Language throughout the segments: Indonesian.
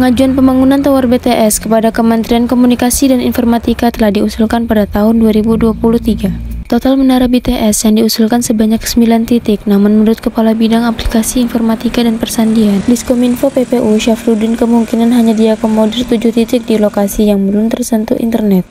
Pengajuan pembangunan tower BTS kepada Kementerian Komunikasi dan Informatika telah diusulkan pada tahun 2023. Total menara BTS yang diusulkan sebanyak 9 titik, namun menurut Kepala Bidang Aplikasi Informatika dan Persandian, Diskominfo PPU Syafruddin, kemungkinan hanya diakomodir 7 titik di lokasi yang belum tersentuh internet.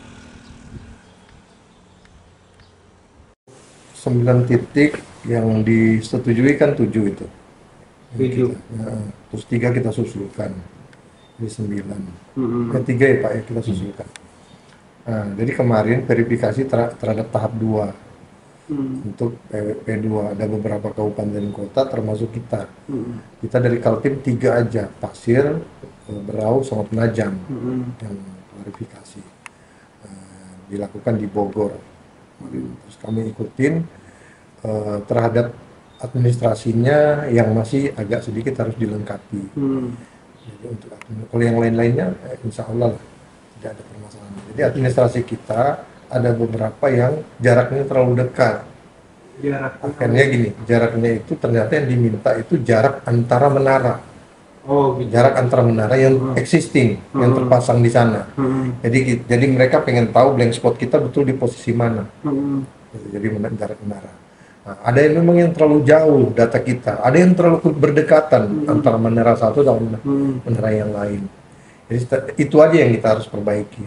9 titik yang disetujui kan 7 itu. 7. Terus 3 kita susulkan. Jadi 9. 3 ya Pak ya kita susulkan. Nah, jadi kemarin verifikasi terhadap tahap 2. Untuk P2 ada beberapa kabupaten dan kota termasuk kita. Kita dari Kaltim 3 aja, Pasir, Berau, sama Penajam yang verifikasi. Dilakukan di Bogor. Terus kami ikutin terhadap administrasinya yang masih agak sedikit harus dilengkapi. Jadi untuk kalau yang lain-lainnya insya Allah tidak ada permasalahan. Jadi administrasi kita ada beberapa yang jaraknya terlalu dekat. Akhirnya gini, jaraknya itu ternyata yang diminta itu jarak antara menara. Oh, gitu. Jarak antara menara yang existing, yang terpasang di sana. Jadi mereka pengen tahu blank spot kita betul di posisi mana. Jadi jarak menara. Nah, ada yang memang yang terlalu jauh data kita, ada yang terlalu berdekatan antara menara satu dan menara yang lain. Jadi itu aja yang kita harus perbaiki.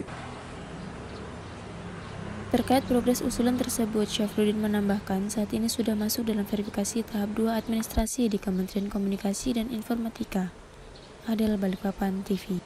Terkait progres usulan tersebut, Syafruddin menambahkan saat ini sudah masuk dalam verifikasi tahap 2 administrasi di Kementerian Komunikasi dan Informatika. Adel, Balikpapan TV.